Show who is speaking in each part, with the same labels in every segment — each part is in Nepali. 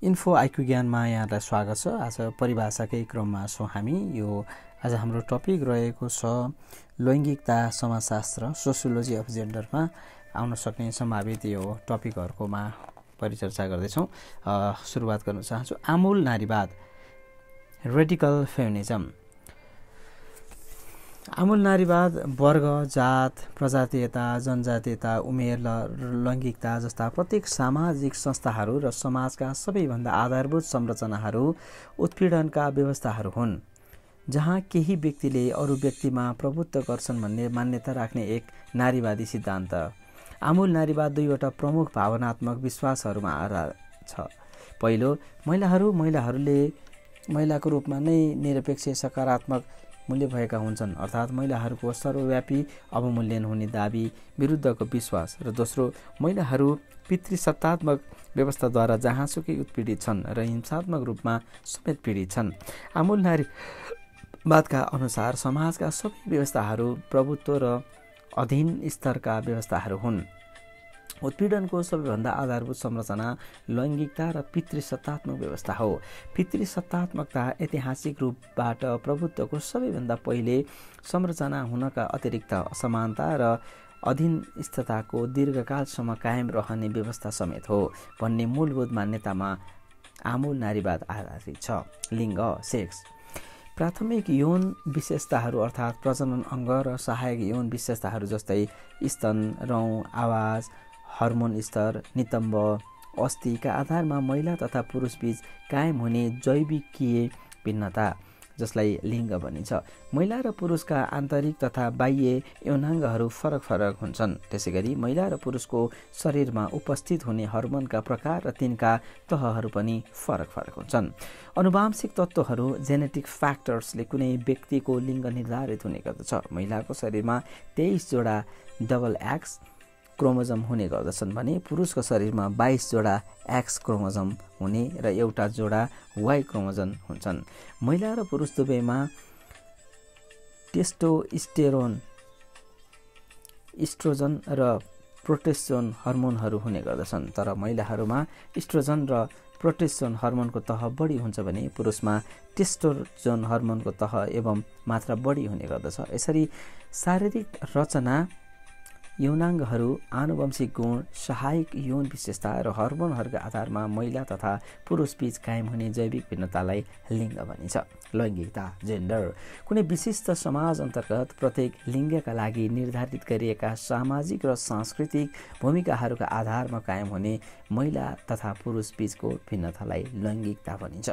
Speaker 1: इन्फो आइक्यू ज्ञानमा यहाँलाई स्वागत छ। आज परिभाषाकै क्रममा छौँ हामी। आज हाम्रो टपिक रहेको छ लैङ्गिकता समाजशास्त्र, सोसियोलोजी अफ जेन्डरमा आउन सक्ने सम्भावित यो टपिकहरूकोमा परिचर्चा गर्दैछौँ। सुरुवात गर्न चाहन्छु। आमूल नारीवाद, रेडिकल फेमिनिजम। आमूल नारीवाद वर्ग, जात, प्रजातीयता, जनजातीयता, उमेर र लैङ्गिकता जस्ता प्रत्येक सामाजिक संस्थाहरू र समाजका सबैभन्दा आधारभूत संरचनाहरू उत्पीडनका व्यवस्थाहरू हुन्, जहाँ केही व्यक्तिले अरू व्यक्तिमा प्रभुत्व गर्छन् भन्ने मान्यता राख्ने एक नारीवादी सिद्धान्त। आमूल नारीवाद दुईवटा प्रमुख भावनात्मक विश्वासहरूमा आधारित छ। पहिलो, महिलाहरूले महिलाको रूपमा नै निरपेक्ष सकारात्मक मूल्य भएका हुन्छन्, अर्थात् महिलाहरूको सर्वव्यापी अवमूल्यन हुने दाबी विरुद्धको विश्वास। र दोस्रो, महिलाहरू पितृसत्तात्मक व्यवस्थाद्वारा जहाँसुकै उत्पीडित छन् र हिंसात्मक रूपमा समेत पीडित छन्। आमूल नारीवादका अनुसार समाजका सबै व्यवस्थाहरू प्रभुत्व र अधीन स्तरका व्यवस्थाहरू हुन्। उत्पीडनको सबैभन्दा आधारभूत संरचना लैङ्गिकता र पितृसत्तात्मक व्यवस्था हो। पितृसत्तात्मकता ऐतिहासिक रूपबाट प्रभुत्वको सबैभन्दा पहिले संरचना हुनका अतिरिक्त असमानता र अधीनस्थताको दीर्घकालसम्म कायम रहने व्यवस्था समेत हो भन्ने मूलभूत मान्यतामा आमूल नारीवाद आधारित छ। लिङ्ग, सेक्स। प्राथमिक यौन विशेषताहरू अर्थात् प्रजनन अङ्ग र सहायक यौन विशेषताहरू जस्तै स्तन, रौँ, आवाज, हर्मोन स्तर, नितम्ब, अस्थिका आधारमा महिला तथा पुरुषबीच कायम हुने जैविकीय भिन्नता, जसलाई लिङ्ग भनिन्छ। महिला र पुरुषका आन्तरिक तथा बाह्य यौनाङ्गहरू फरक फरक हुन्छन्। त्यसैगरी महिला र पुरुषको शरीरमा उपस्थित हुने हर्मोनका प्रकार र तिनका तहहरू पनि फरक फरक हुन्छन्। अनुवांशिक तत्त्वहरू, जेनेटिक फ्याक्टर्सले कुनै व्यक्तिको लिङ्ग निर्धारित हुने गर्दछ। महिलाको शरीरमा 23 जोडा डबल एक्स क्रोमोजम हुने गर्दछन् भने पुरुषको शरीरमा 22 जोडा एक्स क्रोमोजम हुने र एउटा जोडा वाई क्रोमोजम हुन्छन्। महिला र पुरुष दुवैमा टेस्टोस्टेरोन, इस्ट्रोजन र प्रोटेस्टेरोन हर्मोनहरू हुने गर्दछन्, तर महिलाहरूमा इस्ट्रोजन र प्रोटेस्टेरोन हर्मोनको तह बढी हुन्छ भने पुरुषमा टेस्टोस्टेरोन हर्मोनको तह एवं मात्रा बढी हुने गर्दछ। यसरी शारीरिक रचना, यौनाङ्गहरू, आनुवंशिक गुण, सहायक यौन विशेषता र हर्मोनहरूका आधारमा महिला तथा पुरुषबीच कायम हुने जैविक भिन्नतालाई लिङ्ग भनिन्छ। लैङ्गिकता, जेन्डर। कुनै विशिष्ट समाज अन्तर्गत प्रत्येक लिङ्गका लागि निर्धारित गरिएका सामाजिक र सांस्कृतिक भूमिकाहरूका आधारमा कायम हुने महिला तथा पुरुषबीचको भिन्नतालाई लैङ्गिकता भनिन्छ।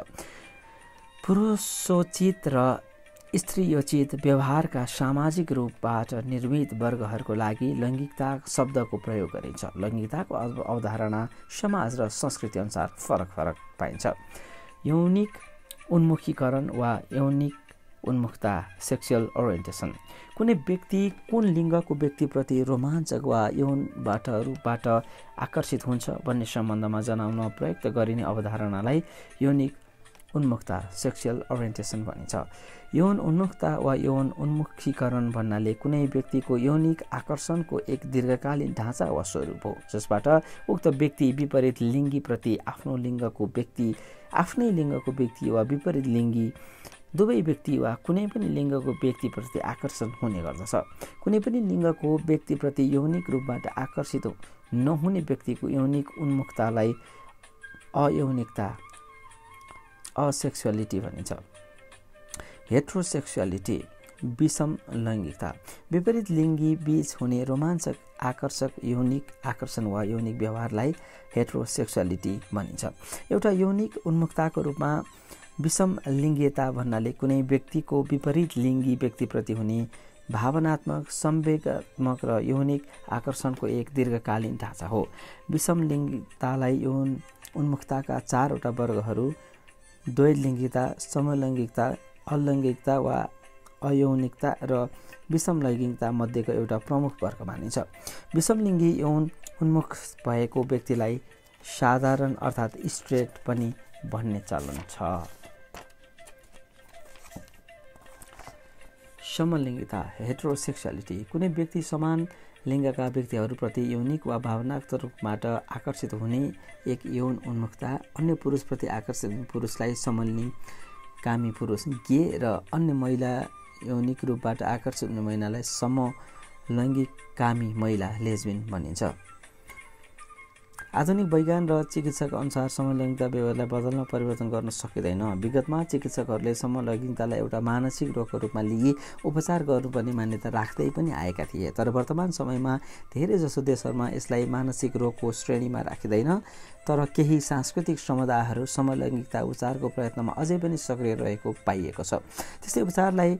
Speaker 1: पुरुषोचित र स्त्रीयोचित व्यवहारका सामाजिक रूपबाट निर्मित वर्गहरूको लागि लैङ्गिकता शब्दको प्रयोग गरिन्छ। लैङ्गिकताको अवधारणा समाज र संस्कृति अनुसार फरक फरक पाइन्छ। यौनिक उन्मुखीकरण वा यौनिक उन्मुखता, सेक्सुअल ओरिएन्टेसन। कुनै व्यक्ति कुन लिङ्गको व्यक्तिप्रति रोमाञ्चक वा यौनबाट रूपबाट आकर्षित हुन्छ भन्ने सम्बन्धमा जनाउन प्रयुक्त गरिने अवधारणालाई यौनिक उन्मुखता, सेक्सुअल ओरिएन्टेसन भनिन्छ। यौन उन्मुखता वा यौन उन्मुखीकरण भन्नाले कुनै व्यक्तिको यौनिक आकर्षणको एक दीर्घकालीन ढाँचा वा स्वरूप हो, जसबाट उक्त व्यक्ति विपरीत लिङ्गीप्रति आफ्नै लिङ्गको व्यक्ति वा विपरीत लिङ्गी दुवै व्यक्ति वा कुनै पनि लिङ्गको व्यक्तिप्रति आकर्षण हुने गर्दछ। कुनै पनि लिङ्गको व्यक्तिप्रति यौनिक रूपबाट आकर्षित नहुने व्यक्तिको यौनिक उन्मुखतालाई अयौनिकता, असेक्सुअलिटी भनिन्छ। हेट्रोसेक्सुअलिटी, विषम लैङ्गिकता। विपरीत लिङ्गी बीच हुने रोमाञ्चक, आकर्षक यौनिक आकर्षण वा यौनिक व्यवहारलाई हेट्रोसेक्सुअलिटी भनिन्छ। एउटा यौनिक उन्मुखताको रूपमा विषम लिङ्गीयता भन्नाले कुनै व्यक्तिको विपरीत लिङ्गी व्यक्तिप्रति हुने भावनात्मक, संवेगात्मक र यौनिक आकर्षणको एक दीर्घकालीन ढाँचा हो। विषम लिङ्गिकतालाई यौन उन्मुखताका 4वटा वर्गहरू द्वैलिङ्गिकता, समलैङ्गिकता, अलैङ्गिकता वा अयौनिकता र विषम लैङ्गिकता मध्येको एउटा प्रमुख वर्ग मानिन्छ। विषमलिङ्गी यौन उन्मुख भएको व्यक्तिलाई साधारण अर्थात् स्ट्रेट पनि भन्ने चलन छ। समलिङ्गिता, हेट्रोसेक्सुअलिटी। कुनै व्यक्ति समान लिङ्गका व्यक्तिहरूप्रति यौनिक वा भावनात्मक रूपबाट आकर्षित हुने एक यौन उन्मुखता, अन्य पुरुषप्रति आकर्षित हुने पुरुषलाई समलिङ्गी कामी पुरुष, गे र अन्य महिला यौनिक रूपबाट आकर्षित हुने महिलालाई समलैङ्गिक कामी महिला लेस्बियन भनिन्छ। आधुनिक वैज्ञान र चिकित्साका अनुसार समलैङ्गिकता व्यवहारलाई बदल्न परिवर्तन गर्न सकिँदैन। विगतमा चिकित्सकहरूले समलैङ्गिकतालाई एउटा मानसिक रोगको रूपमा लिई उपचार गर्नुपर्ने मान्यता राख्दै पनि आएका थिए, तर वर्तमान समयमा धेरैजसो देशहरूमा यसलाई मानसिक रोगको श्रेणीमा राखिँदैन। तर केही सांस्कृतिक समुदायहरू समलैङ्गिकता उपचारको प्रयत्नमा अझै पनि सक्रिय रहेको पाइएको छ। त्यस्तै उपचारलाई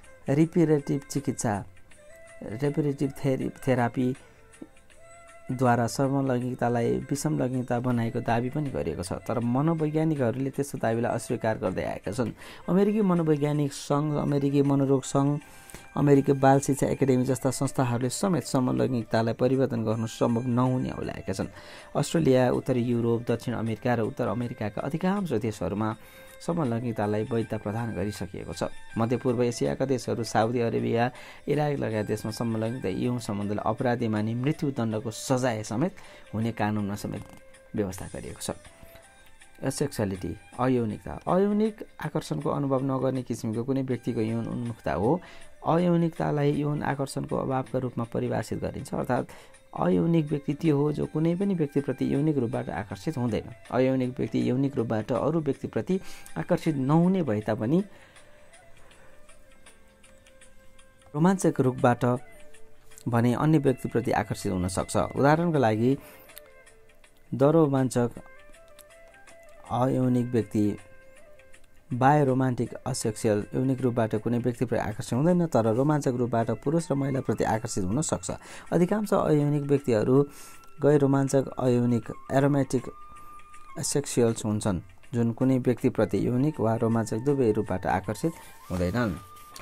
Speaker 1: रिपेरेटिभ थेरापी द्वारा समलैङ्गिकतालाई विषम लैङ्गिकता बनाएको दाबी पनि गरिएको छ, तर मनोवैज्ञानिकहरूले त्यस्तो दाबीलाई अस्वीकार गर्दै आएका छन्। अमेरिकी मनोवैज्ञानिक सङ्घ, अमेरिकी मनोरोग सङ्घ, अमेरिकी बाल शिक्षा एकाडेमी जस्ता संस्थाहरूले समेत समलैङ्गिकतालाई परिवर्तन गर्नु सम्भव नहुने औल्याएका छन्। अस्ट्रेलिया, उत्तरी युरोप, दक्षिण अमेरिका र उत्तर अमेरिकाका अधिकांश देशहरूमा समलैङ्गिकतालाई वैधता प्रदान गरिसकिएको छ। मध्यपूर्व एसियाका देशहरू, साउदी अरेबिया, इराक लगायत देशमा समलैङ्गिकता यौन सम्बन्धलाई अपराधी मानि मृत्युदण्डको सजाय समेत हुने कानुनमा समेत व्यवस्था गरिएको छ। एसेक्सुअलिटी, अयौनिकता, अयौनिक आकर्षणको अनुभव नगर्ने किसिमको कुनै व्यक्तिको यौन उन्मुखता हो। अयौनिकतालाई यौन आकर्षणको अभावका रूपमा परिभाषित गरिन्छ, अर्थात् अयौनिक व्यक्ति त्यो हो जो कुनै पनि व्यक्तिप्रति यौनिक रूपबाट आकर्षित हुँदैन। अयौनिक व्यक्ति यौनिक रूपबाट अरू व्यक्तिप्रति आकर्षित नहुने भए तापनि रोमाञ्चक रूपबाट भने अन्य व्यक्तिप्रति आकर्षित हुन सक्छ। उदाहरणका लागि, रोमाञ्चक अयौनिक व्यक्ति बायोरोमान्टिक असेक्सुअल यौनिक रूपबाट कुनै व्यक्तिप्रति आकर्षित हुँदैन, तर रोमाञ्चक रूपबाट पुरुष र महिलाप्रति आकर्षित हुन सक्छ। अधिकांश अयौनिक व्यक्तिहरू गैर रोमाञ्चक अयौनिक एरोमेटिक असेक्सुअल्स हुन्छन्, जुन कुनै व्यक्तिप्रति यौनिक वा रोमाञ्चक दुवै रूपबाट आकर्षित हुँदैनन्।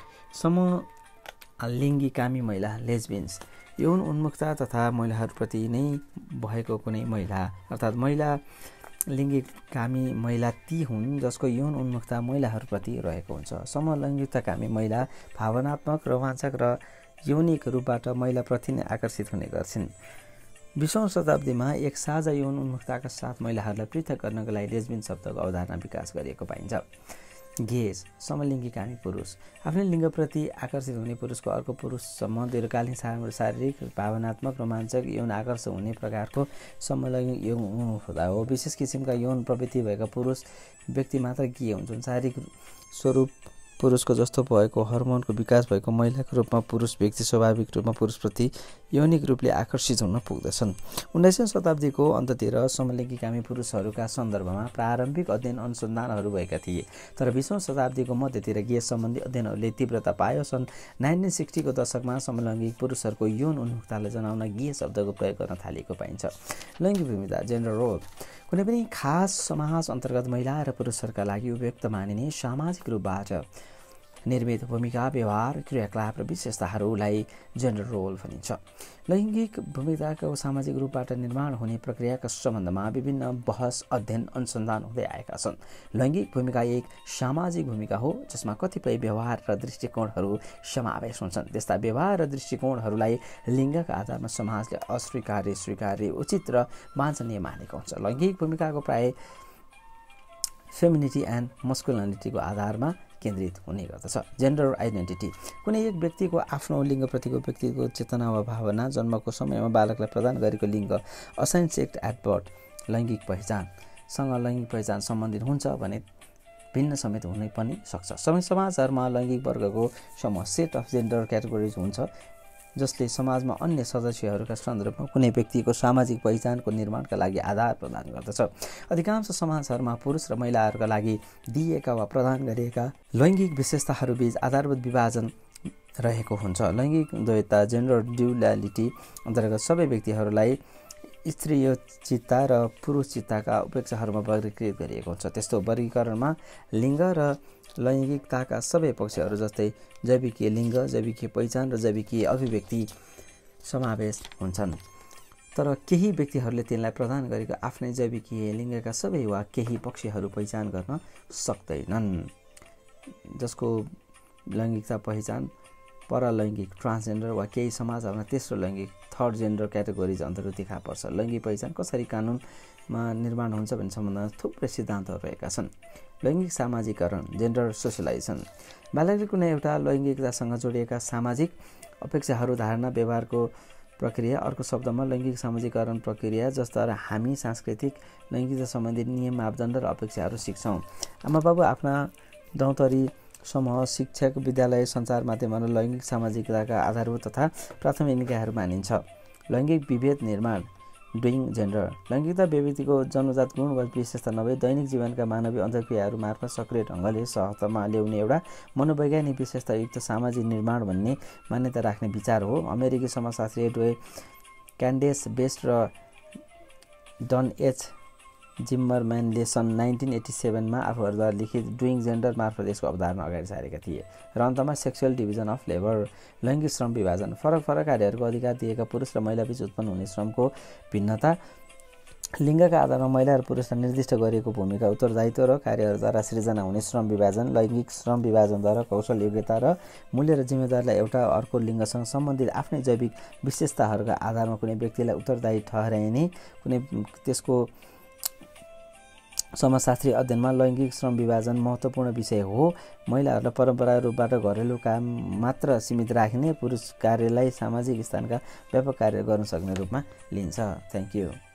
Speaker 1: समलिङ्गी कामी महिला लेस्बियन्स, यौन उन्मुखता तथा महिलाहरूप्रति नै भएको कुनै महिला, अर्थात् महिला लिङ्गी कामी महिला ती हुन् जसको यौन उन्मुखता महिलाहरूप्रति रहेको हुन्छ। समलैङ्गिकता कामी महिला भावनात्मक, रोमाञ्चक र यौनिक रूपबाट महिलाप्रति नै आकर्षित हुने गर्छन्। 20औं शताब्दीमा एक साझा यौन उन्मुखताका साथ महिलाहरूलाई पृथक गर्नका लागि लेस्बियन शब्दको अवधारणा विकास गरिएको पाइन्छ। गेज, समलिङ्गी कामी पुरुष, आफ्नै लिङ्गप्रति आकर्षित हुने पुरुषको अर्को पुरुषसम्म दीर्घकालीन शारीरिक, भावनात्मक, रोमाञ्चक यौन आकर्षण हुने प्रकारको समलैङ्गिक यौन उन्मुखता हो। विशेष किसिमका यौन प्रवृत्ति भएका पुरुष व्यक्ति मात्र गे हुन्छन्। शारीरिक स्वरूप पुरुषको जस्तो भएको हर्मोनको विकास भएको महिलाको रूपमा पुरुष व्यक्ति स्वाभाविक रूपमा पुरुषप्रति यौनिक रूपले आकर्षित हुन पुग्दछन्। 19औं शताब्दीको अन्ततिर समलिङ्गी कामी पुरुषहरूका सन्दर्भमा प्रारम्भिक अध्ययन अनुसन्धानहरू भएका थिए, तर 20औं शताब्दीको मध्यतिर गेज सम्बन्धी अध्ययनहरूले तीव्रता पायो। सन् 1960 को दशकमा समलैङ्गिक पुरुषहरूको यौन उन्मुखतालाई जनाउन गे शब्दको प्रयोग गर्न थालिएको पाइन्छ। लैङ्गिक भूमिका, जेन्डर रोल, कुनै पनि खास समाज अन्तर्गत महिला र पुरुषहरूका लागि उपयुक्त मानिने सामाजिक रूपबाट निर्मित भूमिका, व्यवहार, क्रियाकलाप र विशेषताहरूलाई जेन्डर रोल भनिन्छ। लैङ्गिक भूमिकाको सामाजिक रूपबाट निर्माण हुने प्रक्रियाका सम्बन्धमा विभिन्न बहस, अध्ययन, अनुसन्धान हुँदै आएका छन्। लैङ्गिक भूमिका एक सामाजिक भूमिका हो जसमा कतिपय व्यवहार र दृष्टिकोणहरू समावेश हुन्छन्। त्यस्ता व्यवहार र दृष्टिकोणहरूलाई लिङ्गका आधारमा समाजले अस्वीकार्य, स्वीकार्य, उचित र वाञ्छनीय मानेको हुन्छ। लैङ्गिक भूमिकाको प्राय फेमिनिटी एन्ड मस्कुलिनिटीको आधारमा केन्द्रित हुने गर्दछ। जेन्डर आइडेन्टिटी, कुनै एक व्यक्तिको आफ्नो लिङ्गप्रतिको व्यक्तिको चेतना वा भावना जन्मको समयमा बालकलाई प्रदान गरेको लिङ्ग असाइन सेक्स एट बर्थ लैङ्गिक पहिचानसँग लैङ्गिक पहिचान सम्बन्धित हुन्छ भने भिन्न समेत हुनै पनि सक्छ। समाजहरूमा लैङ्गिक वर्गको समूह सेट अफ जेन्डर क्याटेगोरिज हुन्छ जसले समाजमा अन्य सदस्यहरूका सन्दर्भमा कुनै व्यक्तिको सामाजिक पहिचानको निर्माणका लागि आधार प्रदान गर्दछ। अधिकांश समाजहरूमा पुरुष र महिलाहरूका लागि दिएका वा प्रदान गरिएका लैङ्गिक विशेषताहरूबीच आधारभूत विभाजन रहेको हुन्छ। लैङ्गिक द्वैतता, जेन्डर ड्युअलिटी अन्तर्गत सबै व्यक्तिहरूलाई स्त्रीयचित्ता र पुरुषचित्ताका उपेक्षाहरूमा वर्गीकृत गरिएको हुन्छ। त्यस्तो वर्गीकरणमा लिङ्ग र लैङ्गिकताका सबै पक्षहरू जस्तै जैविकीय लिङ्ग, जैविकीय पहिचान र जैविकीय अभिव्यक्ति समावेश हुन्छन्, तर केही व्यक्तिहरूले तिनलाई प्रदान गरेको आफ्नै जैविकीय लिङ्गका सबै वा केही पक्षहरू पहिचान गर्न सक्दैनन्, जसको लैङ्गिकता पहिचान परलैङ्गिक ट्रान्सजेन्डर वा केही समाजहरूमा तेस्रो लैङ्गिक थर्ड जेन्डर क्याटेगोरिज अन्तर्गत देखा पर्छ। लैङ्गिक पहिचान कसरी कानुनमा निर्माण हुन्छ भन्ने सम्बन्धमा थुप्रै सिद्धान्तहरू रहेका छन्। लैङ्गिक सामाजिकरण जेन्डर सोसियलाइजेसन बालकले कुनै एउटा लैङ्गिकतासँग जोडिएका सामाजिक अपेक्षाहरू धारणा व्यवहारको प्रक्रिया, अर्को शब्दमा लैङ्गिक सामाजिकरण प्रक्रिया जसद्वारा हामी सांस्कृतिक लैङ्गिकता सम्बन्धी नियम मापदण्ड र अपेक्षाहरू सिक्छौँ। आमाबाबु आफ्ना दौतरी समूह शिक्षक विद्यालय सञ्चार माध्यमहरू लैङ्गिक सामाजिकताका आधारभूत तथा प्राथमिक निकायहरू मानिन्छ। लैङ्गिक विभेद निर्माण डुइङ जेन्डर लैङ्गिकता व्यक्तिको जन्मजात गुण वा विशेषता नभई दैनिक जीवनका मानवीय अन्तर्क्रियाहरू मार्फत सक्रिय ढङ्गले सहजतामा ल्याउने एउटा मनोवैज्ञानिक विशेषतायुक्त सामाजिक निर्माण भन्ने मान्यता राख्ने विचार हो। अमेरिकी समाजशास्त्री एडवे क्यान्डेस बेस्ट र डन एच जिम्मरम्यानले सन् 1987 आफूहरूद्वारा लिखित डुइङ जेन्डर मार्फत यसको अवधारणा अगाडि सारेका थिए। र अन्तमा सेक्सुअल डिभिजन अफ लेबर लैङ्गिक श्रम विभाजन फरक फरक कार्यहरूको अधिकार दिएका पुरुष र महिलाबीच उत्पन्न हुने श्रमको भिन्नता, लिङ्गका आधारमा महिला र पुरुषलाई निर्दिष्ट गरिएको भूमिका उत्तरदायित्व र कार्यहरूद्वारा सृजना हुने श्रम विभाजन, लैङ्गिक श्रम विभाजनद्वारा कौशल योग्यता र मूल्य र जिम्मेदारीलाई एउटा अर्को लिङ्गसँग सम्बन्धित आफ्नै जैविक विशेषताहरूका आधारमा कुनै व्यक्तिलाई उत्तरदायी ठहराइने कुनै त्यसको समाजशास्त्रीय अध्ययनमा लैङ्गिक श्रम विभाजन महत्त्वपूर्ण विषय हो। महिलाहरूलाई परम्परागत रूपबाट घरेलु काम मात्र सीमित राख्ने, पुरुष कार्यलाई सामाजिक स्थानका व्यापक कार्य गर्न सक्ने रूपमा लिन्छ। Thank you.